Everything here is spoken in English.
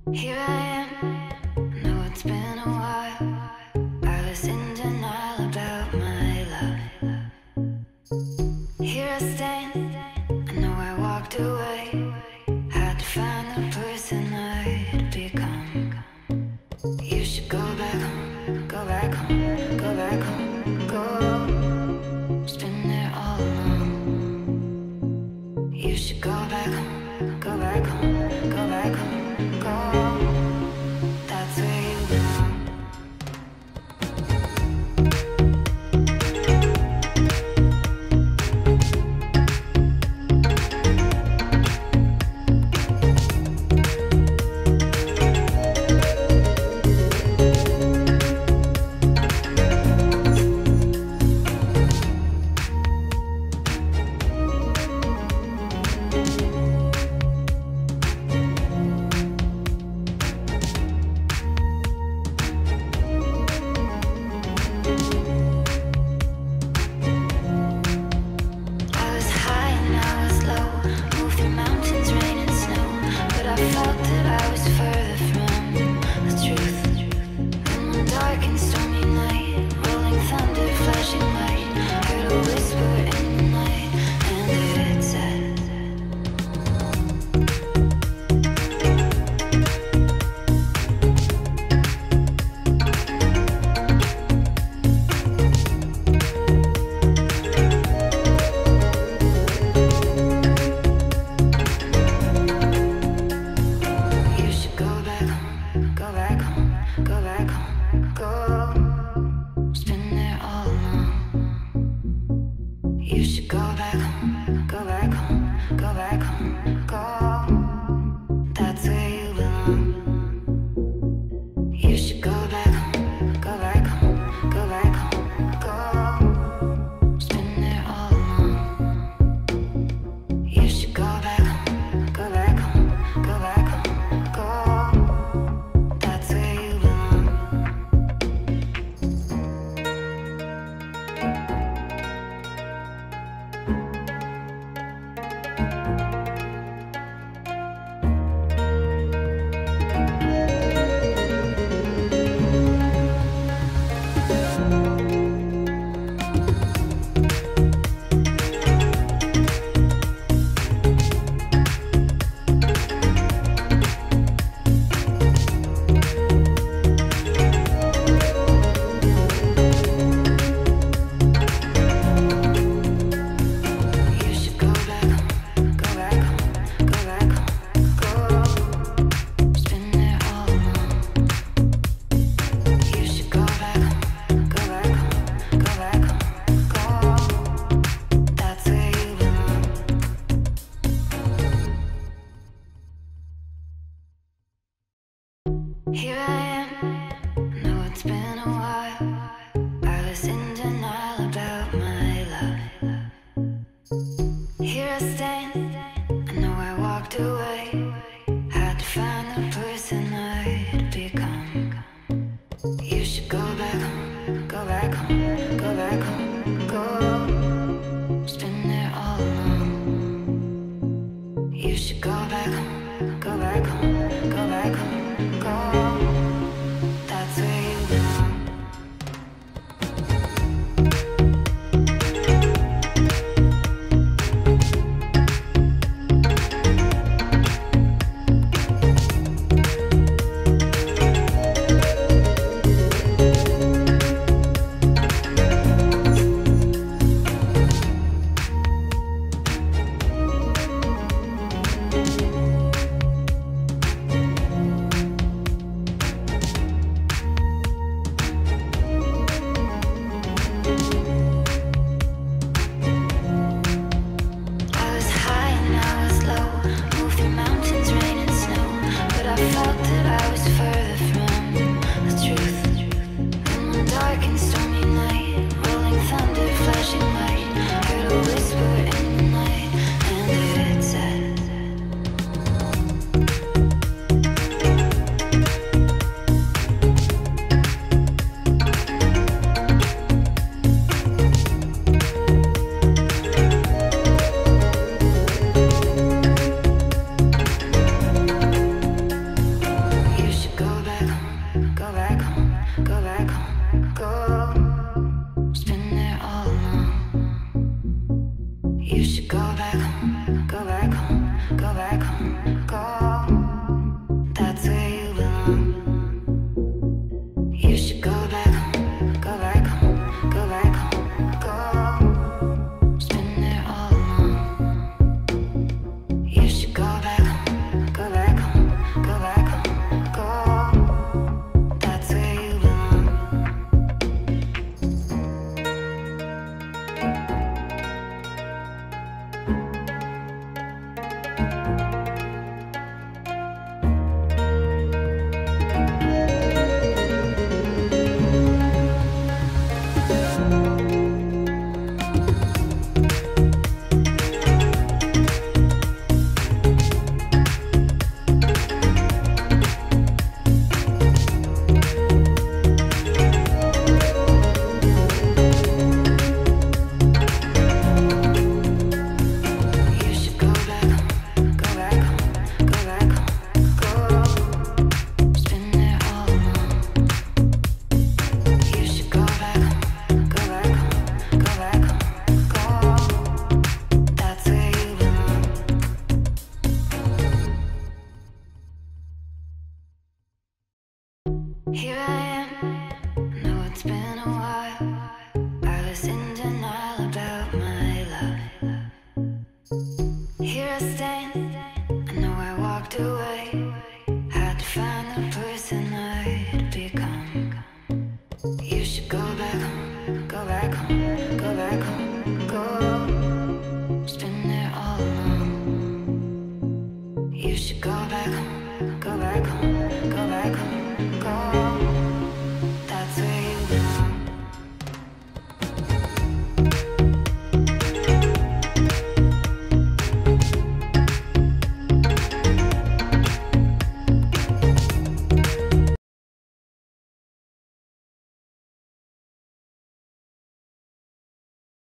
Here I am, know it's been a while. I was in denial about my love. Here I stand, I know I walked away. Had to find the person I'd become. You should go back home, go back home, go back home, go. It's been there all along. You should go back home, go back home, go back home, go. That's where you belong. Here I am, know it's been a while. I was in denial about my love. Here I stand, I know I walked away. Had to find the person I'd become. You should go back home, go back home, go back home, go. It's been there all along. You should go back home, go back home, go back home, go. That's where you belong. Here I am, know it's been a while. I was in denial about my love. Here I stand, I know I walked away. Had to find the person I'd become. You should go back home, go back home, go back home, go. It's been there all along. You should go back home, go back home, go back home, go.